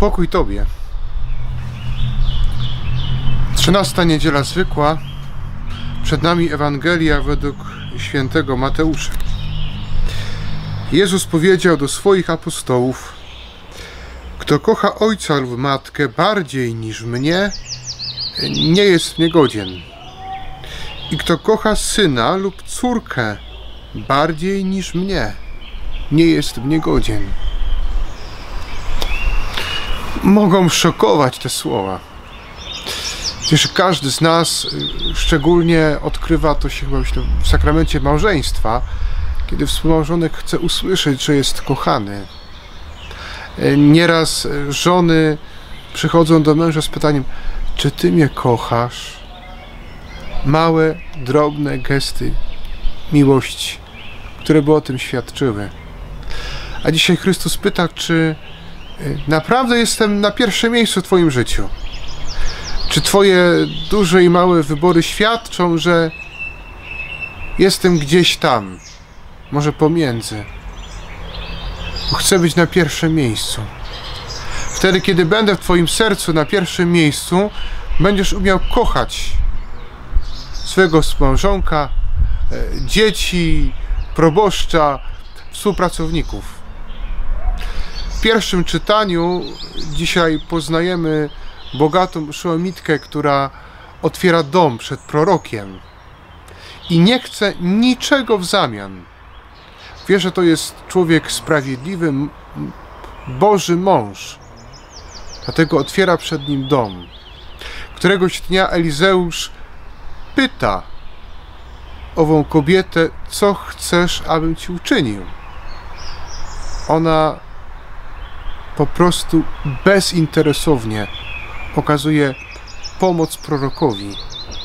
Pokój Tobie. 13. niedziela zwykła. Przed nami Ewangelia według świętego Mateusza. Jezus powiedział do swoich apostołów: kto kocha ojca lub matkę bardziej niż mnie, nie jest mnie godzien. I kto kocha syna lub córkę bardziej niż mnie, nie jest mnie godzien. Mogą szokować te słowa. Przecież każdy z nas szczególnie odkrywa to się chyba, myślę, w sakramencie małżeństwa, kiedy współmałżonek chce usłyszeć, że jest kochany. Nieraz żony przychodzą do męża z pytaniem: czy ty mnie kochasz? Małe, drobne gesty miłości, które by o tym świadczyły. A dzisiaj Chrystus pyta, czy naprawdę jestem na pierwszym miejscu w Twoim życiu? Czy Twoje duże i małe wybory świadczą, że jestem gdzieś tam, może pomiędzy? Bo chcę być na pierwszym miejscu. Wtedy, kiedy będę w Twoim sercu na pierwszym miejscu, będziesz umiał kochać swojego współmałżonka, dzieci, proboszcza, współpracowników. W pierwszym czytaniu dzisiaj poznajemy bogatą szułamitkę, która otwiera dom przed prorokiem i nie chce niczego w zamian. Wie, że to jest człowiek sprawiedliwy, Boży mąż. Dlatego otwiera przed nim dom. Któregoś dnia Elizeusz pyta ową kobietę: co chcesz, abym ci uczynił? Ona po prostu bezinteresownie okazuje pomoc prorokowi.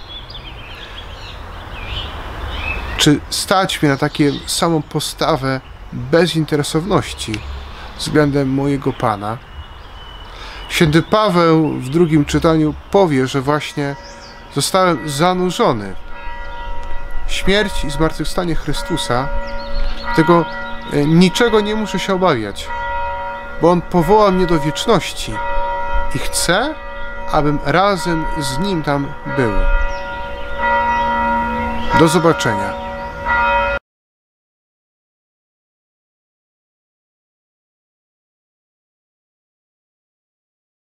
Czy stać mnie na taką samą postawę bezinteresowności względem mojego Pana? Święty Paweł w drugim czytaniu powie, że właśnie zostałem zanurzony w śmierć i zmartwychwstanie Chrystusa, dlatego niczego nie muszę się obawiać, bo On powoła mnie do wieczności i chce, abym razem z Nim tam był. Do zobaczenia.